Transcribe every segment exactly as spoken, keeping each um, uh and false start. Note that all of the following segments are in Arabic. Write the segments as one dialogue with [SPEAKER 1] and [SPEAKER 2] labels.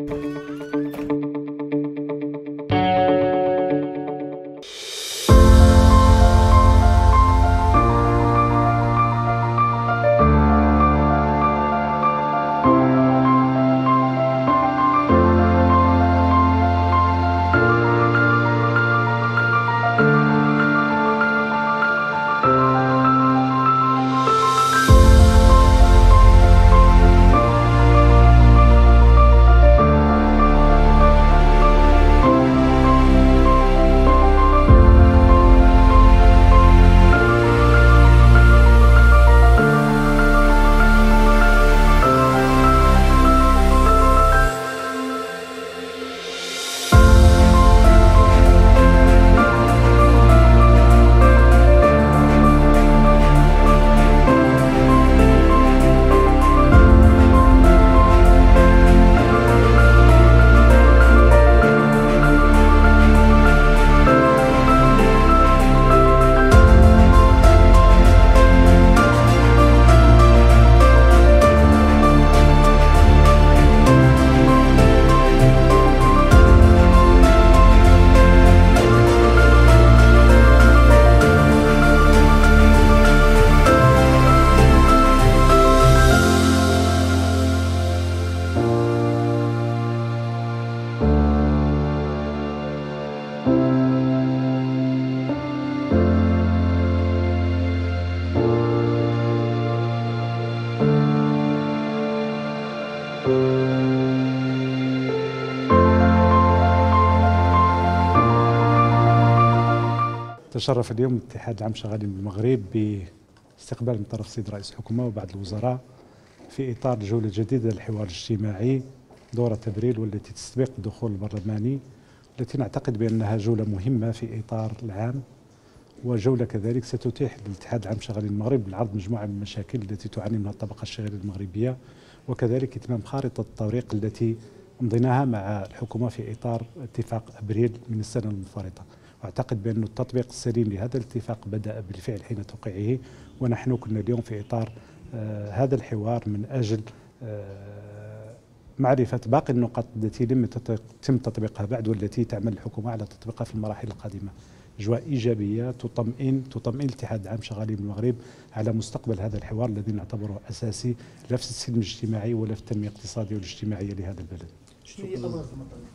[SPEAKER 1] تشرف اليوم الاتحاد العام شغالين بالمغرب باستقبال من طرف السيد رئيس الحكومة وبعض الوزراء في إطار جولة جديدة للحوار الاجتماعي دورة أبريل، والتي تستبق الدخول البرلماني، التي نعتقد بأنها جولة مهمة في إطار العام، وجولة كذلك ستتيح للاتحاد العام شغالين المغرب بالعرض مجموعة من المشاكل التي تعاني منها الطبقة الشغالية المغربية، وكذلك إتمام خارطة الطريق التي أمضيناها مع الحكومة في إطار اتفاق أبريل من السنة المنفرطة. واعتقد بأن التطبيق السليم لهذا الاتفاق بدأ بالفعل حين توقيعه، ونحن كنا اليوم في إطار آه هذا الحوار من أجل آه معرفة باقي النقاط التي لم يتم تطبيقها بعد، والتي تعمل الحكومة على تطبيقها في المراحل القادمة. أجواء إيجابية تطمئن تطمئن الاتحاد العام شغالين بالمغرب على مستقبل هذا الحوار الذي نعتبره أساسي لا في السلم الاجتماعي ولا في التنمية الاقتصادية والاجتماعية لهذا البلد.
[SPEAKER 2] شنو هي أبرز المطالب؟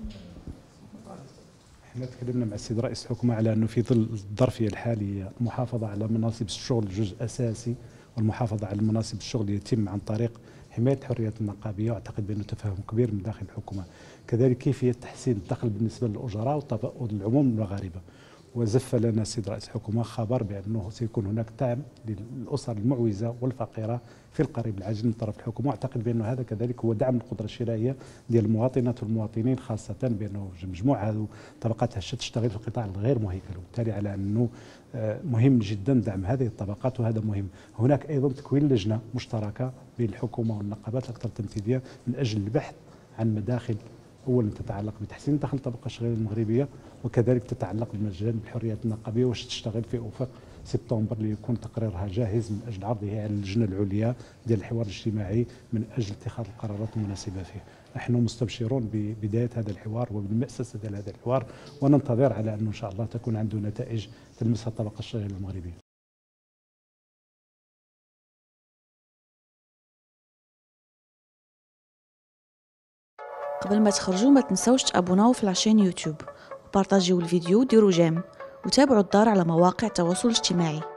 [SPEAKER 1] احنا تكلمنا مع السيد رئيس الحكومة على أنه في ظل الظرفية الحالية المحافظة على مناصب الشغل جزء أساسي، والمحافظة على مناصب الشغل يتم عن طريق حماية الحريات النقابية، واعتقد بأنه تفاهم كبير من داخل الحكومة. كذلك كيفية تحسين الدخل بالنسبة للأجراء والعموم المغاربة، وزف لنا السيد رئيس الحكومة خبر بأنه سيكون هناك دعم للأسر المعوزة والفقيرة في القريب العاجل من طرف الحكومة، واعتقد بأنه هذا كذلك هو دعم القدرة الشرائية ديال المواطنات والمواطنين، خاصة بأنه مجموعة هذه طبقات هشة تشتغل في القطاع الغير مهيكل، وبالتالي على أنه مهم جدا دعم هذه الطبقات، وهذا مهم. هناك أيضا تكوين لجنة مشتركة بين الحكومة والنقابات الأكثر تنفيذية من أجل البحث عن مداخل اولا تتعلق بتحسين دخل الطبقه الشغاليه المغربيه، وكذلك تتعلق بالمجال بالحريات النقابيه واش تشتغل في افق سبتمبر ليكون تقريرها جاهز من اجل عرضه على اللجنه العليا ديال الحوار الاجتماعي من اجل اتخاذ القرارات المناسبه فيه. نحن مستبشرون ببدايه هذا الحوار وبالمؤسسه ديال هذا الحوار، وننتظر على انه ان شاء الله تكون عنده نتائج تلمسها الطبقه الشغاليه المغربيه.
[SPEAKER 3] قبل ما تخرجوا ما تنسوش تابوناو في العشان يوتيوب وبارطاجيو الفيديو وديروا جيم، وتابعوا الدار على مواقع التواصل الاجتماعي.